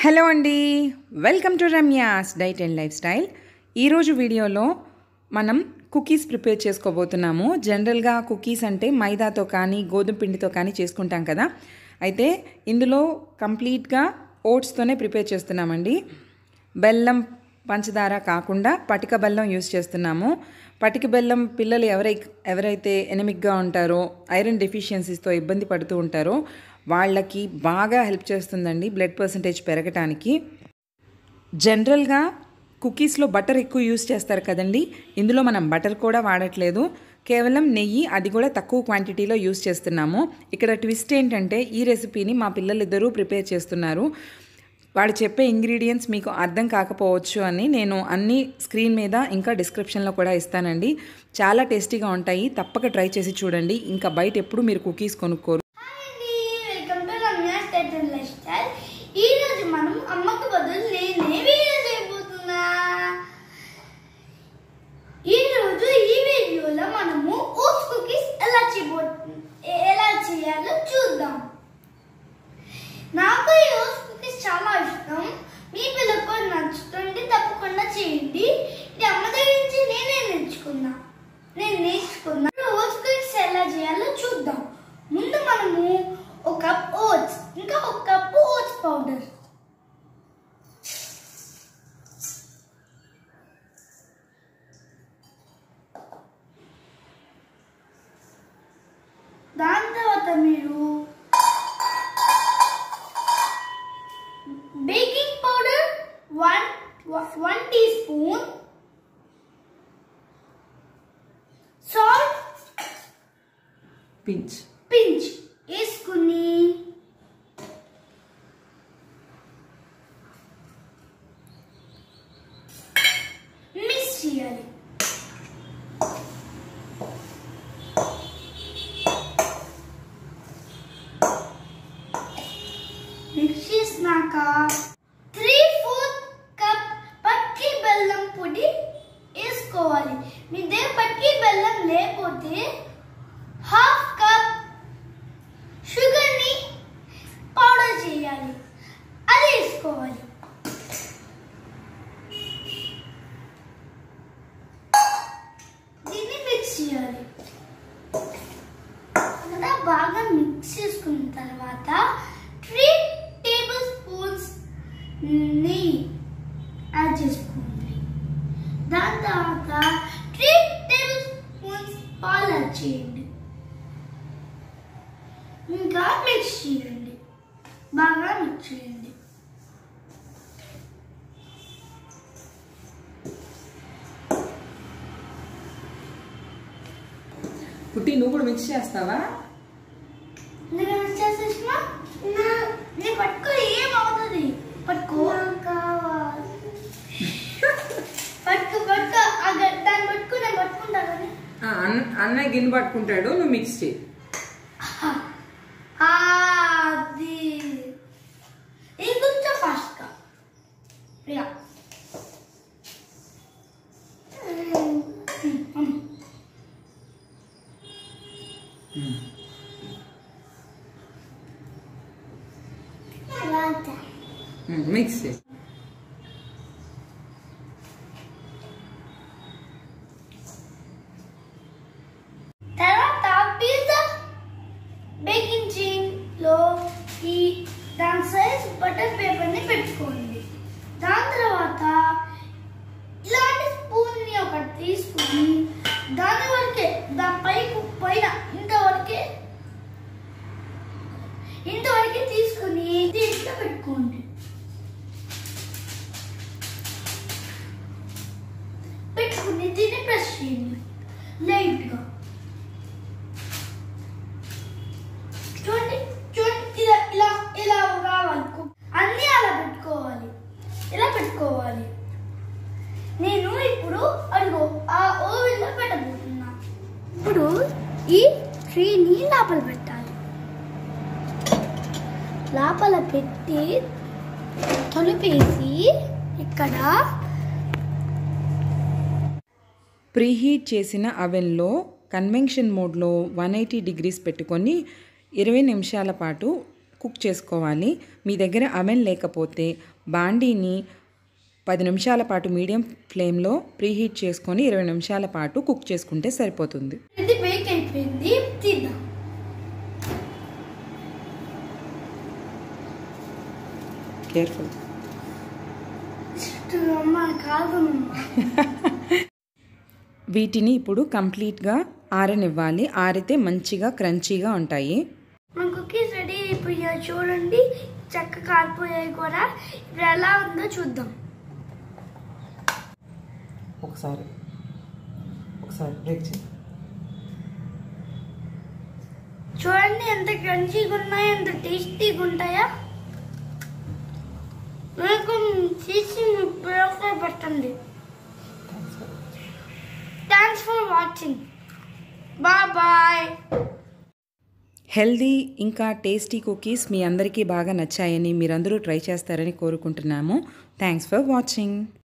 Hello అండి, welcome to Ramya's diet and lifestyle. ఈరోజు వీడియోలో మనం కుకీస్ ప్రిపేర్ చేసుకోబోతున్నాము. జనరల్గా కుకీస్ అంటే మైదాతో కానీ గోధుమ పిండితో కానీ చేసుకుంటాం కదా. అయితే ఇందులో కంప్లీట్గా ఓట్స్తోనే ప్రిపేర్ చేస్తున్నామండి. బెల్లం పంచదార కాకుండా పటిక బెల్లం యూస్ చేస్తున్నాము. పటిక బెల్లం పిల్లలు ఎవరైతే ఎనిమిక్గా ఉంటారో, ఐరన్ డెఫిషియన్సీస్తో ఇబ్బంది పడుతూ ఉంటారో వాళ్ళకి బాగా హెల్ప్ చేస్తుందండి బ్లడ్ పర్సంటేజ్ పెరగటానికి. జనరల్గా కుకీస్లో బటర్ ఎక్కువ యూస్ చేస్తారు కదండి. ఇందులో మనం బటర్ కూడా వాడట్లేదు, కేవలం నెయ్యి, అది కూడా తక్కువ క్వాంటిటీలో యూస్ చేస్తున్నాము. ఇక్కడ ట్విస్ట్ ఏంటంటే ఈ రెసిపీని మా పిల్లలిద్దరూ ప్రిపేర్ చేస్తున్నారు. వాడు చెప్పే ఇంగ్రీడియంట్స్ మీకు అర్థం కాకపోవచ్చు అని నేను అన్ని స్క్రీన్ మీద ఇంకా డిస్క్రిప్షన్లో కూడా ఇస్తానండి. చాలా టేస్టీగా ఉంటాయి, తప్పక ట్రై చేసి చూడండి. ఇంకా బయట ఎప్పుడు మీరు కుకీస్ కొనుక్కోరు. ఈరోజు మనం అమ్మకు బదులు నేనే వీడియో చేయబోతున్నా. ఈరోజు ఈ వీడియోలో మనము ఓట్స్ కుకీస్ ఎలా చేయాలో చూద్దాం. నాకు ఈ ఓట్స్ కుకీస్ చాలా ఇష్టం. మీ పిల్లలకు నచ్చుతుంది, తప్పకుండా చేయండి. ఇది అమ్మ దగ్గర నుంచి నేను నేర్చుకున్నా. ఓట్స్ కుకీస్ ఎలా చేయాలో చూద్దాం. ముందు మనము ఒక కప్ ఓట్స్, ఇంకా ఒక కప్ ఓట్స్ పౌడర్, దాని తర్వాత మీరు baking powder 1 teaspoon, salt pinch వేసుకుని మిక్స్ చేయాలి. మిక్స్ చేసినాక 3/4 కప్ పట్కి బెల్లం పొడి వేసుకోవాలి. మీ దగ్గర పట్కి బెల్లం లేకపోతే 1/2 కప్ షుగర్ ని పౌడర్ చేయాలి, అది వేసుకోవాలి. దీన్ని మిక్స్ చేయాలి. బాగా మిక్స్ చేసుకున్న తర్వాత 3 టేబుల్ స్పూన్స్ నెయ్యి యాడ్ చేసుకోండి. దాని తర్వాత 3 టేబుల్ స్పూన్స్ పాలు యాడ్ చేయండి. ఇంకా మిక్స్ చేయండి, బాగా మిక్స్ చేయండి. పుట్టి, నువ్వు కూడా మిక్స్ చేస్తావా? నేను మిక్స్ చేసేసిన నేను పట్టుకో, ఏమవుతుంది? పట్టుకో దాన్ని పట్టుకో, నేను పట్టుకుంటా కానీ. అన్నయ్య గిన్నె పట్టుకుంటాడు, నువ్వు మిక్స్ చేయి. అది ఇంకొంచెం ఫాస్ట్గా. మిక్స్ చేయి. తర్వాత పిజ్జా బేకింగ్ ట్రేలో దాని సైజ్ బటర్ పేపర్ని పెట్టుకోండి. దాని తర్వాత ఇలాంటి స్పూన్ని ఒకటి తీసుకుని దాని వరకే, దాని పైన ఇంతవరకే తీసుకుని దీంట్లో పెట్టుకోండి. పెట్టుకుని దీన్ని ప్రెస్ చేయండి లైట్గా. ఇలా రావాలి, అన్నీ అలా పెట్టుకోవాలి. నేను ఇప్పుడు అడుగు ఆ ఓవెన్లో పెట్టబోతున్నా. ఇప్పుడు ఈ ట్రీని లోపల పెట్టాలి. లోపల పెట్టి తొలిపేసి ఇక్కడ ప్రీహీట్ చేసిన అవెన్లో కన్వెన్షన్ మోడ్లో 180 డిగ్రీస్ పెట్టుకొని 20 నిమిషాల పాటు కుక్ చేసుకోవాలి. మీ దగ్గర అవెన్ లేకపోతే బాండీని 10 నిమిషాల పాటు మీడియం ఫ్లేమ్లో ప్రీహీట్ చేసుకొని 20 నిమిషాల పాటు కుక్ చేసుకుంటే సరిపోతుంది. ఇది బేక్ అయిపోయింది, తీద్దాం. కేర్ఫుల్. వీటిని ఇప్పుడు కంప్లీట్గా ఆరనివ్వాలి. ఆరితే మంచిగా క్రంచీగా ఉంటాయి. మన కుకీస్ రెడీ అయిపోయాయి చూడండి, చక్కగా కారిపోయాయి కూడా. ఇప్పుడు ఎలా ఉందో చూద్దాం. ఒకసారి బ్రేక్ చేయి. చూడండి ఎంత క్రంచీగా ఉన్నాయో, ఎంత టేస్టీగా ఉంటాయో. నాకు తీసి పెట్టండి. Thanks for watching. Bye. Healthy ఇంకా టేస్టీ కుకీస్ మీ అందరికీ బాగా నచ్చాయని, మీరందరూ ట్రై చేస్తారని కోరుకుంటున్నాము. Thanks for watching.